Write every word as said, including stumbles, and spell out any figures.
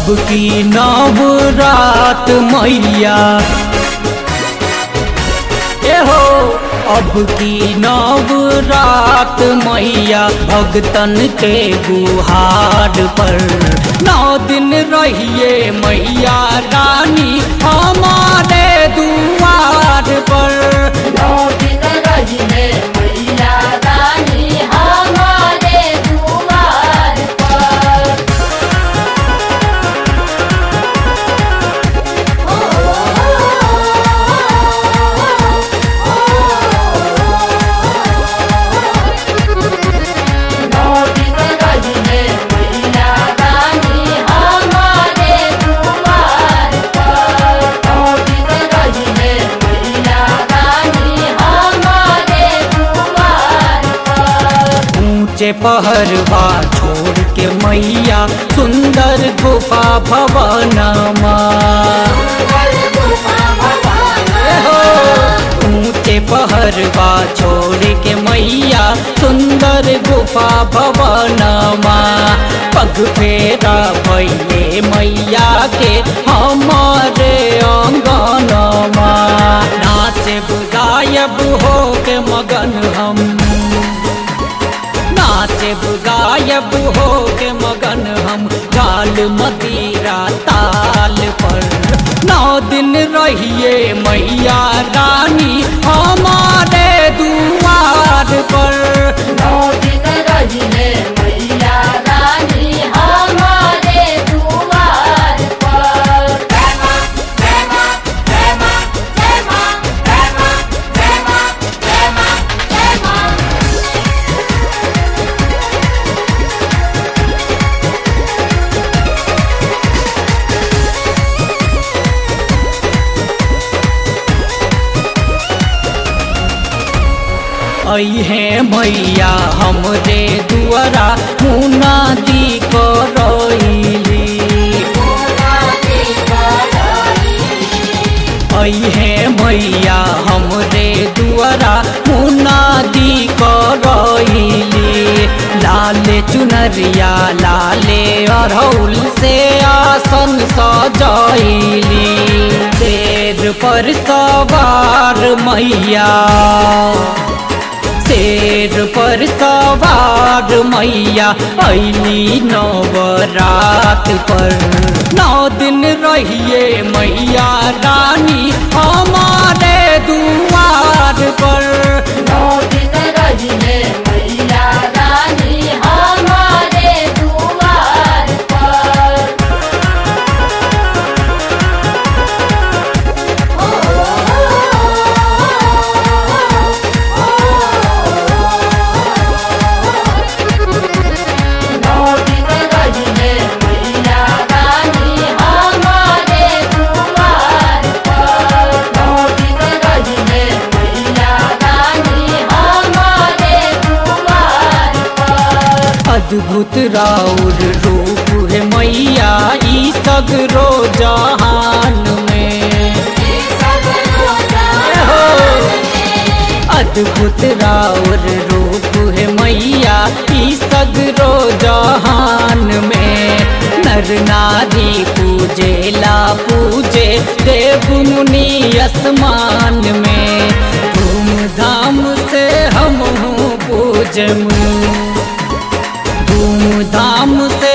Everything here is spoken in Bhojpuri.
अब की नवरात मैया ए हो, अब की नवरात मैया भगतन के गुहार पर। नौ दिन रहिए मैया रानी हमारे दुआर पर। नौ दिन रहिए मैया रानी हमारे दुआर पर। नौ दिन रहिए मैया रानी हमारे दुआर पर। नौ दिन रहिए मैया रानी हमारे दुआर पर। ऊंचे पहरवा छोड़ के मैया सुंदर गुफा भवनमा। ऊंचे पहरवा छोड़ के मैया सुंदर गुफा भवनमा। पग फेरा भैले मैया के हमारे आंगनमा। नाचे गायब हो के मगन हम, नाचे गायब हो के मगन हम गाल मदीरा ताल पर। नौ दिन रहिए मैया रानी हमारे दुआर पर। नौ दिन रहिए मैया रानी हमारे दुआर पर। जय मां जय मां जय मां जय मां जय मां जय मां जय मां जय मां। आई है मैया हमरे दुआरा मुनादी करैली। आई है मैया हमरे दुआरा मुनादी करैली। लाले चुनरिया लाले अरहुल से आसन सजैली। शेर पर सवार मैया, शेर पर सवार मैया अइली नवरात पर। नौ दिन रहिए मैया रानी हमारे दुआर पर। नौ दिन रहिए मैया रानी हमारे दुआर पर। नौ दिन रहिए मैया रानी हमारे दुआर पर। नौ दिन रहिए मैया रानी हमारे दुआर पर। अद्भुत राउर रूप है मैया ई सगरो जहान में। अद्भुत राउर रूप है मैया ई सगरो जहान में। नर नारी पूजेला पूजे देव मुनि आसमान में। धूमधाम से हम पूजम, धूमधाम से